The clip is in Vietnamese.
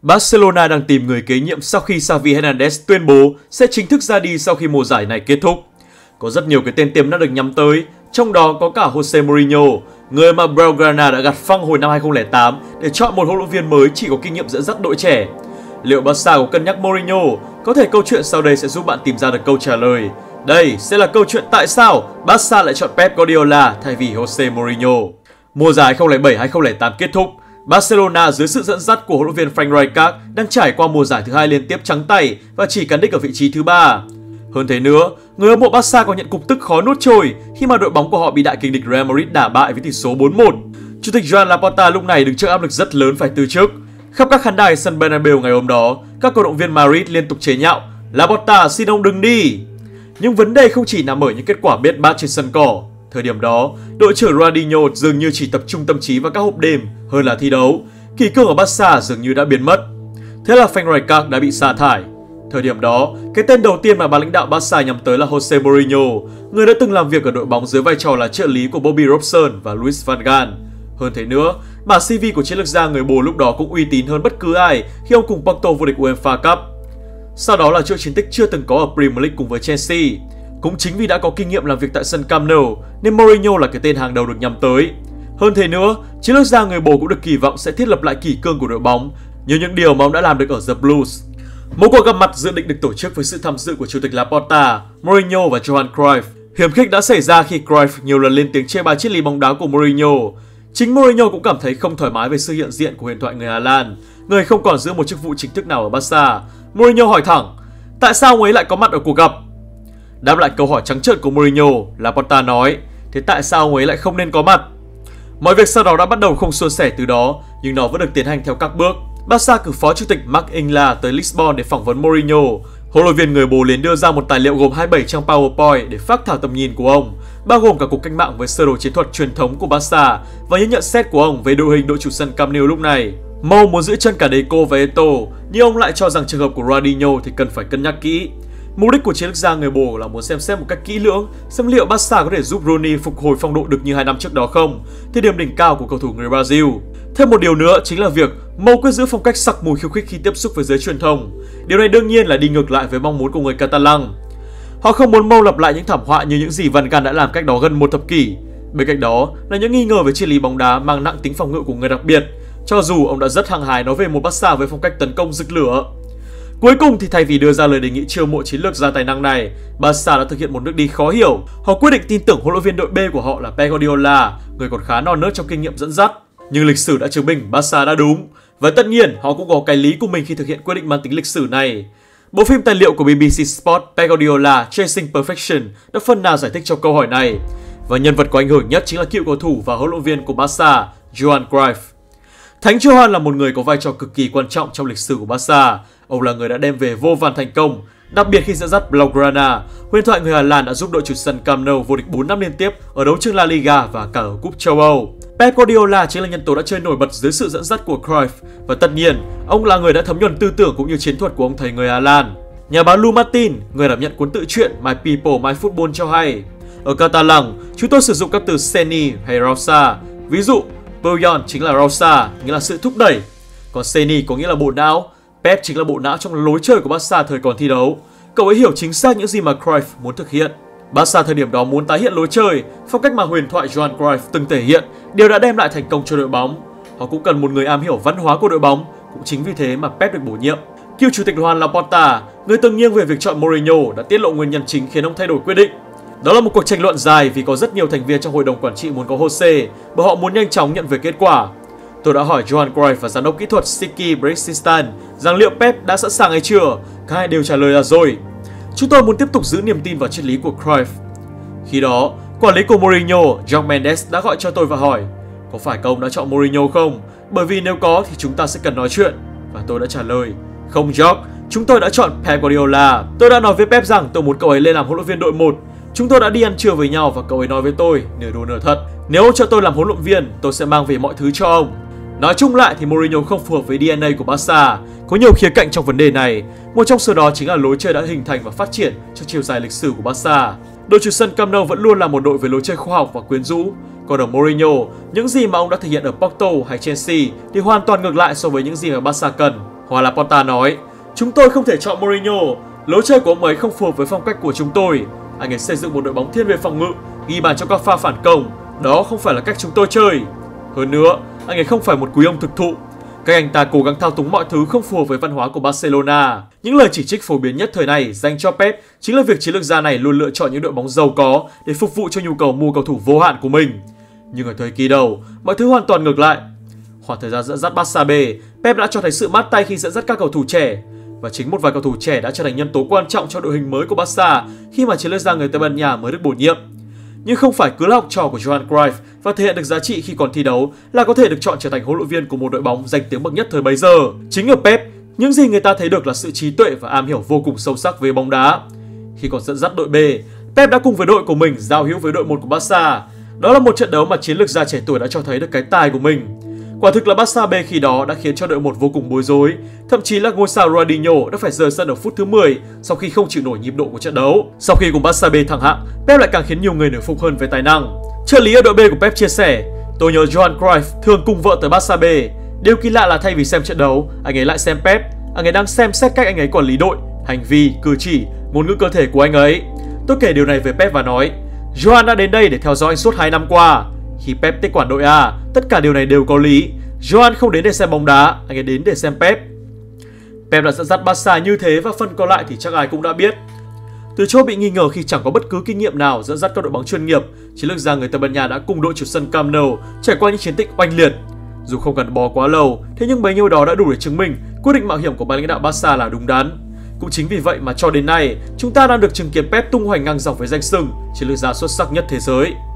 Barcelona đang tìm người kế nhiệm sau khi Xavi Hernandez tuyên bố sẽ chính thức ra đi sau khi mùa giải này kết thúc. Có rất nhiều cái tên tiềm năng được nhắm tới, trong đó có cả Jose Mourinho, người mà Blaugrana đã gặt phăng hồi năm 2008 để chọn một huấn luyện viên mới chỉ có kinh nghiệm dẫn dắt đội trẻ. Liệu Barca có cân nhắc Mourinho? Có thể câu chuyện sau đây sẽ giúp bạn tìm ra được câu trả lời. Đây sẽ là câu chuyện tại sao Barca lại chọn Pep Guardiola thay vì Jose Mourinho. Mùa giải 2007-2008 kết thúc, Barcelona dưới sự dẫn dắt của huấn luyện viên Frank Rijkaard đang trải qua mùa giải thứ hai liên tiếp trắng tay và chỉ cán đích ở vị trí thứ 3. Hơn thế nữa, người hâm mộ Barca còn nhận cục tức khó nuốt trôi khi mà đội bóng của họ bị đại kình địch Real Madrid đả bại với tỷ số 4-1. Chủ tịch Joan Laporta lúc này đứng trước áp lực rất lớn phải từ chức. Khắp các khán đài sân Bernabeu ngày hôm đó, các cổ động viên Madrid liên tục chế nhạo: "Laporta, xin ông đừng đi!" Nhưng vấn đề không chỉ nằm ở những kết quả bết bát trên sân cỏ. Thời điểm đó, đội trưởng Ronaldinho dường như chỉ tập trung tâm trí vào các hộp đêm hơn là thi đấu. Kỷ cương ở Barca dường như đã biến mất. Thế là Frank Rijkaard đã bị sa thải. Thời điểm đó, cái tên đầu tiên mà ban lãnh đạo Barca nhắm tới là Jose Mourinho, người đã từng làm việc ở đội bóng dưới vai trò là trợ lý của Bobby Robson và Luis van Gaal. Hơn thế nữa, bản CV của chiến lược gia người Bồ lúc đó cũng uy tín hơn bất cứ ai khi ông cùng Porto vô địch UEFA Cup. Sau đó là chuỗi chiến tích chưa từng có ở Premier League cùng với Chelsea. Cũng chính vì đã có kinh nghiệm làm việc tại sân Camp Nou nên Mourinho là cái tên hàng đầu được nhắm tới. Hơn thế nữa, chiến lược gia người Bồ cũng được kỳ vọng sẽ thiết lập lại kỷ cương của đội bóng như những điều mà ông đã làm được ở The Blues. Một cuộc gặp mặt dự định được tổ chức với sự tham dự của chủ tịch Laporta, Mourinho và Johan Cruyff. Hiểm khích đã xảy ra khi Cruyff nhiều lần lên tiếng chê bai triết lý bóng đá của Mourinho. Chính Mourinho cũng cảm thấy không thoải mái về sự hiện diện của huyền thoại người Hà Lan, người không còn giữ một chức vụ chính thức nào ở Barca. Mourinho hỏi thẳng: tại sao ông ấy lại có mặt ở cuộc gặp? Đáp lại câu hỏi trắng trợn của Mourinho, Laporta nói: thế tại sao ông ấy lại không nên có mặt? Mọi việc sau đó đã bắt đầu không suôn sẻ từ đó, nhưng nó vẫn được tiến hành theo các bước. Barca cử phó chủ tịch Marc Ingla tới Lisbon để phỏng vấn Mourinho. Huấn luyện viên người Bồ liền đưa ra một tài liệu gồm 27 trang PowerPoint để phác thảo tầm nhìn của ông, bao gồm cả cuộc cách mạng với sơ đồ chiến thuật truyền thống của Barca và những nhận xét của ông về đội hình đội chủ sân Camp Nou lúc này. Mou muốn giữ chân cả Deco và Eto'o, nhưng ông lại cho rằng trường hợp của Ronaldinho thì cần phải cân nhắc kỹ. Mục đích của chiến lược gia người Bồ là muốn xem xét một cách kỹ lưỡng xem liệu Barca có thể giúp Rooney phục hồi phong độ được như 2 năm trước đó không, thời điểm đỉnh cao của cầu thủ người Brazil. Thêm một điều nữa chính là việc Mou quyết giữ phong cách sặc mùi khiêu khích khi tiếp xúc với giới truyền thông. Điều này đương nhiên là đi ngược lại với mong muốn của người Catalan. Họ không muốn Mou lặp lại những thảm họa như những gì Van Gaal đã làm cách đó gần một thập kỷ. Bên cạnh đó là những nghi ngờ về triết lý bóng đá mang nặng tính phòng ngự của người đặc biệt, cho dù ông đã rất hăng hái nói về một Barca với phong cách tấn công rực lửa. Cuối cùng thì thay vì đưa ra lời đề nghị chiêu mộ chiến lược gia tài năng này, Barca đã thực hiện một nước đi khó hiểu. Họ quyết định tin tưởng huấn luyện viên đội B của họ là Pep Guardiola, người còn khá non nớt trong kinh nghiệm dẫn dắt. Nhưng lịch sử đã chứng minh Barca đã đúng. Và tất nhiên họ cũng có cái lý của mình khi thực hiện quyết định mang tính lịch sử này. Bộ phim tài liệu của BBC Sport Pep Guardiola Chasing Perfection đã phần nào giải thích cho câu hỏi này. Và nhân vật có ảnh hưởng nhất chính là cựu cầu thủ và huấn luyện viên của Barca, Johan Cruyff. Thánh Johan là một người có vai trò cực kỳ quan trọng trong lịch sử của Barca. Ông là người đã đem về vô vàn thành công, đặc biệt khi dẫn dắt Blaugrana. Huyền thoại người Hà Lan đã giúp đội chủ sân Camp Nou vô địch 4 năm liên tiếp ở đấu trường La Liga và cả ở cúp châu Âu. Pep Guardiola chính là nhân tố đã chơi nổi bật dưới sự dẫn dắt của Cruyff, và tất nhiên, ông là người đã thấm nhuần tư tưởng cũng như chiến thuật của ông thầy người Hà Lan. Nhà báo Lu Martin, người đảm nhận cuốn tự truyện My People, My Football cho hay: ở Catalan, chúng tôi sử dụng các từ Seni hay Rausa. Ví dụ, Puyol chính là Rausa, nghĩa là sự thúc đẩy, còn Seni có nghĩa là bộ não. Pep chính là bộ não trong lối chơi của Barca thời còn thi đấu. Cậu ấy hiểu chính xác những gì mà Cruyff muốn thực hiện. Barca thời điểm đó muốn tái hiện lối chơi, phong cách mà huyền thoại Johan Cruyff từng thể hiện, điều đã đem lại thành công cho đội bóng. Họ cũng cần một người am hiểu văn hóa của đội bóng, cũng chính vì thế mà Pep được bổ nhiệm. Cựu chủ tịch Joan Laporta, người từng nghiêng về việc chọn Mourinho, đã tiết lộ nguyên nhân chính khiến ông thay đổi quyết định. Đó là một cuộc tranh luận dài vì có rất nhiều thành viên trong hội đồng quản trị muốn có Jose, bởi họ muốn nhanh chóng nhận về kết quả. Tôi đã hỏi Johan Cruyff và giám đốc kỹ thuật Siki Bresistan rằng liệu Pep đã sẵn sàng hay chưa. Cả hai đều trả lời là rồi. Chúng tôi muốn tiếp tục giữ niềm tin vào triết lý của Cruyff. Khi đó, quản lý của Mourinho, Jorge Mendes đã gọi cho tôi và hỏi: có phải các ông đã chọn Mourinho không? Bởi vì nếu có thì chúng ta sẽ cần nói chuyện. Và tôi đã trả lời: không Jorge, chúng tôi đã chọn Pep Guardiola. Tôi đã nói với Pep rằng tôi muốn cậu ấy lên làm huấn luyện viên đội 1. Chúng tôi đã đi ăn trưa với nhau và cậu ấy nói với tôi, nửa đùa nửa thật: nếu ông cho tôi làm huấn luyện viên, tôi sẽ mang về mọi thứ cho ông. Nói chung lại thì Mourinho không phù hợp với DNA của Barca. Có nhiều khía cạnh trong vấn đề này. Một trong số đó chính là lối chơi đã hình thành và phát triển trong chiều dài lịch sử của Barca. Đội chủ sân Camp Nou vẫn luôn là một đội với lối chơi khoa học và quyến rũ. Còn ở Mourinho, những gì mà ông đã thể hiện ở Porto hay Chelsea thì hoàn toàn ngược lại so với những gì mà Barca cần. Hoặc là Porta nói, chúng tôi không thể chọn Mourinho, lối chơi của ông ấy không phù hợp với phong cách của chúng tôi. Anh ấy xây dựng một đội bóng thiên về phòng ngự, ghi bàn cho các pha phản công, đó không phải là cách chúng tôi chơi. Hơn nữa, anh ấy không phải một quý ông thực thụ. Cách anh ta cố gắng thao túng mọi thứ không phù hợp với văn hóa của Barcelona. Những lời chỉ trích phổ biến nhất thời này dành cho Pep chính là việc chiến lược gia này luôn lựa chọn những đội bóng giàu có để phục vụ cho nhu cầu mua cầu thủ vô hạn của mình. Nhưng ở thời kỳ đầu, mọi thứ hoàn toàn ngược lại. Khoảng thời gian dẫn dắt Barca B, Pep đã cho thấy sự mát tay khi dẫn dắt các cầu thủ trẻ. Và chính một vài cầu thủ trẻ đã trở thành nhân tố quan trọng cho đội hình mới của Barca khi mà chiến lược gia người Tây Ban Nha mới được bổ nhiệm. Nhưng không phải cứ là học trò của Johan Cruyff và thể hiện được giá trị khi còn thi đấu là có thể được chọn trở thành huấn luyện viên của một đội bóng danh tiếng bậc nhất thời bấy giờ. Chính ở Pep, những gì người ta thấy được là sự trí tuệ và am hiểu vô cùng sâu sắc về bóng đá. Khi còn dẫn dắt đội B, Pep đã cùng với đội của mình giao hữu với đội 1 của Barca. Đó là một trận đấu mà chiến lược gia trẻ tuổi đã cho thấy được cái tài của mình. Quả thực là Barca B khi đó đã khiến cho đội 1 vô cùng bối rối, thậm chí là ngôi sao Ronaldinho đã phải rời sân ở phút thứ 10 sau khi không chịu nổi nhịp độ của trận đấu. Sau khi cùng Barca B thăng hạng, Pep lại càng khiến nhiều người nể phục hơn về tài năng. Trợ lý ở đội B của Pep chia sẻ, tôi nhớ Johan Cruyff thường cùng vợ tới Barca B. Điều kỳ lạ là thay vì xem trận đấu, anh ấy lại xem Pep. Anh ấy đang xem xét cách anh ấy quản lý đội, hành vi, cử chỉ, ngôn ngữ cơ thể của anh ấy. Tôi kể điều này về Pep và nói, Johan đã đến đây để theo dõi anh suốt 2 năm qua. Khi Pep tiếp quản đội A, tất cả điều này đều có lý. Johan không đến để xem bóng đá, anh ấy đến để xem Pep. Pep đã dẫn dắt Barca như thế và phần còn lại thì chắc ai cũng đã biết. Từ chỗ bị nghi ngờ khi chẳng có bất cứ kinh nghiệm nào dẫn dắt các đội bóng chuyên nghiệp, chiến lược gia người Tây Ban Nha đã cùng đội chủ sân Camp Nou trải qua những chiến tích oanh liệt. Dù không gắn bó quá lâu, thế nhưng bấy nhiêu đó đã đủ để chứng minh quyết định mạo hiểm của ban lãnh đạo Barca là đúng đắn. Cũng chính vì vậy mà cho đến nay, chúng ta đang được chứng kiến Pep tung hoành ngang dọc với danh xưng chiến lược gia xuất sắc nhất thế giới.